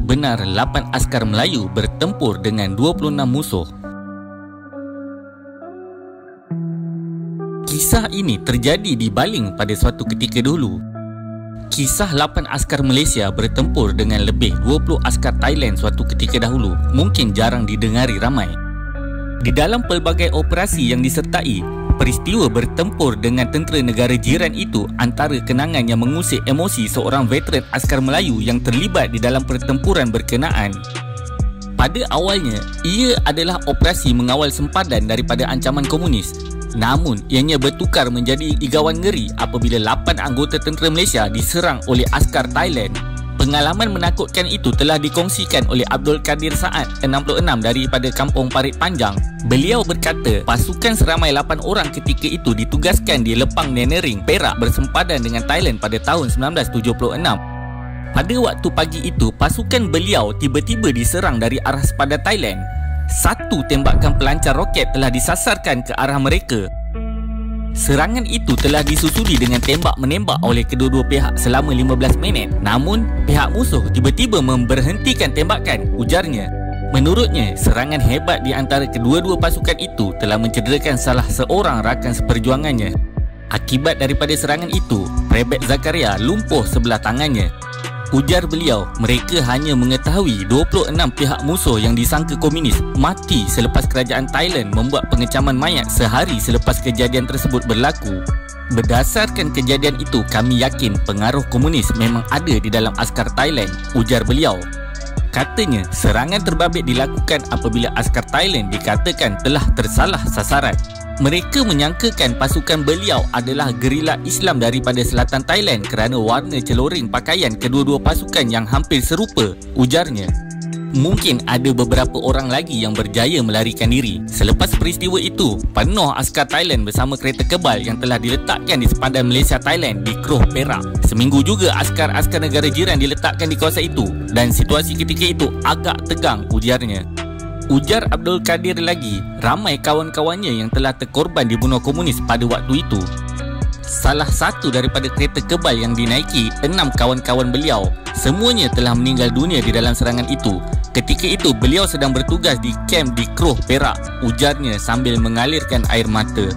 benar 8 askar Melayu bertempur dengan 26 musuh. Kisah ini terjadi di Baling pada suatu ketika dulu. Kisah 8 askar Malaysia bertempur dengan lebih 20 askar Thailand suatu ketika dahulu mungkin jarang didengari ramai. Di dalam pelbagai operasi yang disertai, peristiwa bertempur dengan tentera negara jiran itu antara kenangan yang mengusik emosi seorang veteran askar Melayu yang terlibat di dalam pertempuran berkenaan. Pada awalnya, ia adalah operasi mengawal sempadan daripada ancaman komunis. Namun, ianya bertukar menjadi igawan ngeri apabila 8 anggota tentera Malaysia diserang oleh askar Thailand. Pengalaman menakutkan itu telah dikongsikan oleh Abdul Kadir Saad, 66 daripada kampung Parit Panjang. Beliau berkata, pasukan seramai 8 orang ketika itu ditugaskan di Lepang Nenering, Perak bersempadan dengan Thailand pada tahun 1976. Pada waktu pagi itu, pasukan beliau tiba-tiba diserang dari arah sepadan Thailand. Satu tembakan pelancar roket telah disasarkan ke arah mereka. Serangan itu telah disusuli dengan tembak-menembak oleh kedua-dua pihak selama 15 minit. Namun, pihak musuh tiba-tiba memberhentikan tembakan, ujarnya. Menurutnya, serangan hebat di antara kedua-dua pasukan itu telah mencederakan salah seorang rakan seperjuangannya. Akibat daripada serangan itu, Prebet Zakaria lumpuh sebelah tangannya. Ujar beliau, mereka hanya mengetahui 26 pihak musuh yang disangka komunis mati selepas kerajaan Thailand membuat pengecaman mayat sehari selepas kejadian tersebut berlaku. Berdasarkan kejadian itu, kami yakin pengaruh komunis memang ada di dalam askar Thailand, ujar beliau. Katanya, serangan terbabit dilakukan apabila askar Thailand dikatakan telah tersalah sasaran. Mereka menyangkakan pasukan beliau adalah gerila Islam daripada selatan Thailand kerana warna celoring pakaian kedua-dua pasukan yang hampir serupa, ujarnya. Mungkin ada beberapa orang lagi yang berjaya melarikan diri. Selepas peristiwa itu, penuh askar Thailand bersama kereta kebal yang telah diletakkan di sepadan Malaysia-Thailand di Kroh, Perak. Seminggu juga askar-askar negara jiran diletakkan di kawasan itu dan situasi ketika itu agak tegang, ujarnya. Ujar Abdul Kadir lagi, ramai kawan-kawannya yang telah terkorban dibunuh komunis pada waktu itu. Salah satu daripada kereta kebal yang dinaiki 6 kawan-kawan beliau, semuanya telah meninggal dunia di dalam serangan itu. Ketika itu beliau sedang bertugas di kem di Kroh, Perak, ujarnya sambil mengalirkan air mata.